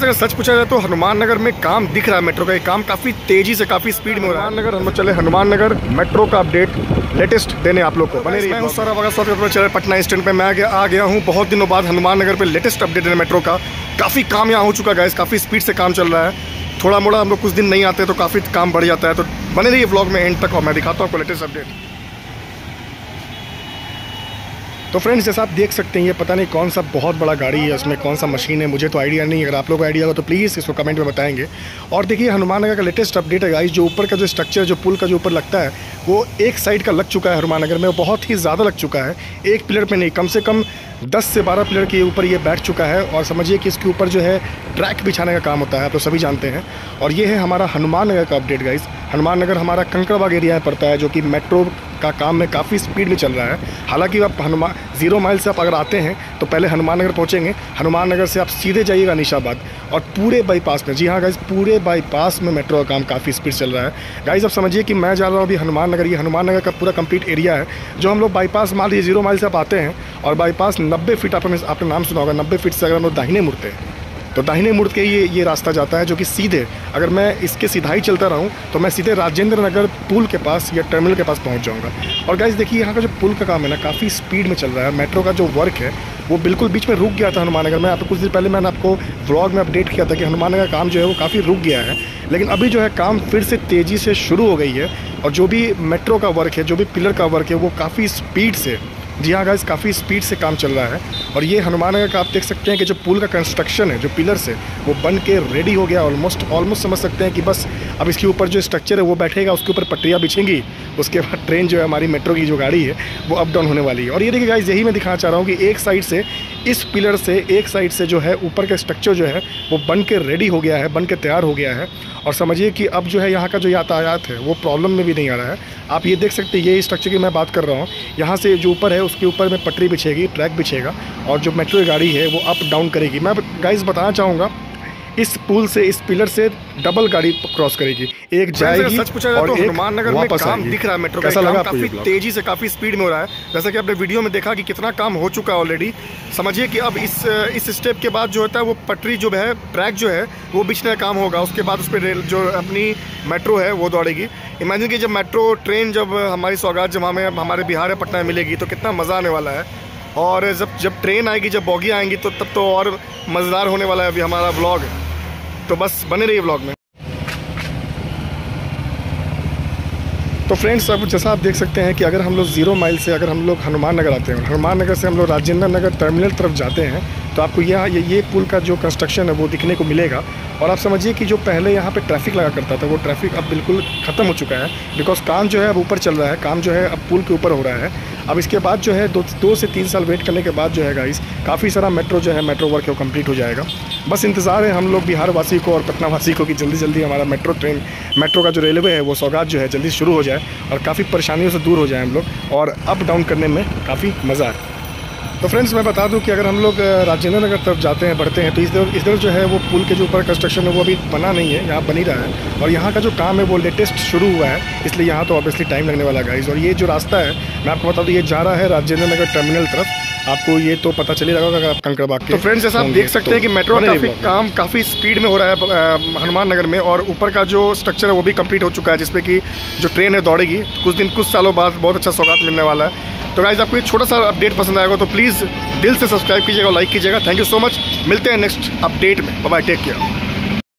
अगर सच पूछा जाए तो हनुमान नगर में काम दिख रहा है मेट्रो का। ये काम काफ़ी तेजी से काफ़ी स्पीड में हो रहा है। हनुमान नगर हम चले हनुमान नगर मेट्रो का अपडेट लेटेस्ट देने आप लोग को बने रहिए। मैं हूँ सारा वगैरह चले पटना स्टैंड पे मैं आ गया हूँ बहुत दिनों बाद हनुमान नगर पे लेटेस्ट अपडेट देने मेट्रो का। काफ़ी काम यहाँ हो चुका है, काफ़ी स्पीड से काम चल रहा है। थोड़ा मोड़ा हम लोग कुछ दिन नहीं आते तो काफ़ी काम बढ़ जाता है। तो बने रहिए व्लॉग में एंड तक और मैं दिखाता हूँ आपको लेटेस्ट अपडेट। तो फ्रेंड्स जैसा आप देख सकते हैं ये पता नहीं कौन सा बहुत बड़ा गाड़ी है, उसमें कौन सा मशीन है, मुझे तो आइडिया नहीं। अगर आप लोग को आइडिया हो तो प्लीज़ इसको कमेंट में बताएंगे। और देखिए हनुमान नगर का लेटेस्ट अपडेट है गाइस। जो ऊपर का जो स्ट्रक्चर जो पुल का जो ऊपर लगता है वो एक साइड का लग चुका है हनुमान नगर में, वो बहुत ही ज़्यादा लग चुका है। एक पिलर पे नहीं, कम से कम 10 से 12 पिलर के ऊपर ये बैठ चुका है। और समझिए कि इसके ऊपर जो है ट्रैक बिछाने का काम होता है, आप तो सभी जानते हैं। और ये है हमारा हनुमान नगर का अपडेट गाइस। हनुमान नगर हमारा कंकड़बाग एरिया में पड़ता है जो कि मेट्रो का काम में काफ़ी स्पीड में चल रहा है। हालांकि आप 0 माइल से आप अगर आते हैं तो पहले हनुमान नगर पहुँचेंगे, हनुमान नगर से आप सीधे जाइएगा निशाबाद और पूरे बाईपास में, जी हाँ गाइस, पूरे बाईपास में मेट्रो का काम काफ़ी स्पीड चल रहा है गाइस। अब समझिए कि मैं जा रहा हूँ अभी हनुमान नगर। ये हनुमान नगर का पूरा कंप्लीट एरिया है जो हम लोग बाईपास मान लीजिए 0 माइल से आप आते हैं और बाईपास 90 फीट आपने नाम सुना होगा। 90 फीट से अगर हम लोग दाहिने मुड़ते हैं तो दाहिने मुड़ के ये रास्ता जाता है जो कि सीधे, अगर मैं इसके सीधा ही चलता रहूं तो मैं सीधे राजेंद्र नगर पुल के पास या टर्मिनल के पास पहुंच जाऊंगा। और गाइस देखिए यहाँ का जो पुल का काम है ना काफ़ी स्पीड में चल रहा है। मेट्रो का जो वर्क है वो बिल्कुल बीच में रुक गया था हनुमान नगर में। आपको कुछ दिन पहले मैंने आपको व्लॉग में अपडेट किया था कि हनुमान नगर का काम जो है वो काफ़ी रुक गया है, लेकिन अभी जो है काम फिर से तेज़ी से शुरू हो गई है। और जो भी मेट्रो का वर्क है, जो भी पिलर का वर्क है, वो काफ़ी स्पीड से, जी हाँ गाइस, काफ़ी स्पीड से काम चल रहा है। और ये हनुमान नगर का आप देख सकते हैं कि जो पुल का कंस्ट्रक्शन है, जो पिलर्स है, वो बन के रेडी हो गया ऑलमोस्ट समझ सकते हैं कि बस अब इसके ऊपर जो स्ट्रक्चर है वो बैठेगा, उसके ऊपर पटरियाँ बिछेंगी, उसके बाद ट्रेन जो है हमारी मेट्रो की जो गाड़ी है वो अप डाउन होने वाली है। और ये देखिए गाइस, यही मैं दिखाना चाह रहा हूँ कि एक साइड से इस पिलर से एक साइड से जो है ऊपर का स्ट्रक्चर जो है वो बन के रेडी हो गया है, बन के तैयार हो गया है। और समझिए कि अब जो है यहाँ का जो यातायात है वो प्रॉब्लम में भी नहीं आ रहा है। आप ये देख सकते हैं, ये स्ट्रक्चर की मैं बात कर रहा हूँ। यहाँ से जो ऊपर है उसके ऊपर में पटरी बिछेगी, ट्रैक बिछेगा और जो मेट्रो गाड़ी है वो अप डाउन करेगी। मैं गाइस बताना चाहूँगा इस पुल से, इस पिलर से डबल गाड़ी क्रॉस करेगी, एक जाएगी सच पूछा जाए और तो एक हनुमान नगर में काम दिख रहा है मेट्रो का। कैसा लगा काफ़ी तेजी से काफ़ी स्पीड में हो रहा है। जैसा कि आपने वीडियो में देखा कि कितना काम हो चुका है ऑलरेडी। समझिए कि अब इस स्टेप के बाद जो होता है वो पटरी जो है, ट्रैक जो है वो बिछने का काम होगा। उसके बाद उस पर रेल जो अपनी मेट्रो है वो दौड़ेगी। इमेजिन कि जब मेट्रो ट्रेन जब हमारी सौगात जब हमें हमारे बिहार या पटना में मिलेगी तो कितना मज़ा आने वाला है। और जब ट्रेन आएगी, जब बोगी आएंगी तो तब तो और मज़ेदार होने वाला है अभी हमारा व्लॉग। तो बस बने रहिए व्लॉग में। तो फ्रेंड्स अब जैसा आप देख सकते हैं कि अगर हम लोग 0 माइल से अगर हम लोग हनुमान नगर आते हैं, हनुमान नगर से हम लोग राजेंद्र नगर टर्मिनल तरफ जाते हैं तो आपको ये पुल का जो कंस्ट्रक्शन है वो दिखने को मिलेगा। और आप समझिए कि जो पहले यहाँ पे ट्रैफिक लगा करता था वो ट्रैफिक अब बिल्कुल ख़त्म हो चुका है, बिकॉज काम जो है अब ऊपर चल रहा है, काम जो है अब पुल के ऊपर हो रहा है। अब इसके बाद जो है 2 से 3 साल वेट करने के बाद जो है गाइस काफ़ी सारा मेट्रो जो है मेट्रो वर्क है वो कम्प्लीट हो जाएगा। बस इंतज़ार है हम लोग बिहार वासी को और पटना वासी को कि जल्दी जल्दी हमारा मेट्रो का जो रेलवे है वो सौगात जो है जल्दी शुरू हो जाए और काफ़ी परेशानियों से दूर हो जाए हम लोग और अप डाउन करने में काफ़ी मज़ा है। तो फ्रेंड्स मैं बता दूं कि अगर हम लोग राजेंद्र नगर तरफ जाते हैं, बढ़ते हैं, तो इधर जो है वो पुल के जो ऊपर कंस्ट्रक्शन है वो अभी बना नहीं है, यहाँ बन ही रहा है। और यहाँ का जो काम है वो लेटेस्ट शुरू हुआ है, इसलिए यहाँ तो ऑब्वियसली टाइम लगने वाला गाइस। और ये जो रास्ता है मैं आपको बता दूँ ये जा रहा है राजेंद्र नगर टर्मिनल तरफ। आपको ये तो पता चली रहा होगा कंकड़बाग के। तो फ्रेंड्स जैसा आप देख सकते हैं कि मेट्रो काम काफ़ी स्पीड में हो रहा है हनुमान नगर में। और ऊपर का जो स्ट्रक्चर है वो भी कंप्लीट हो चुका है, जिसपे कि जो ट्रेन है दौड़ेगी कुछ सालों बाद। बहुत अच्छा सौगात मिलने वाला है। तो गाइस आपको ये छोटा सा अपडेट पसंद आएगा तो प्लीज़ दिल से सब्सक्राइब कीजिएगा और लाइक कीजिएगा। Thank you so much. मिलते हैं नेक्स्ट अपडेट में। Bye bye, take care.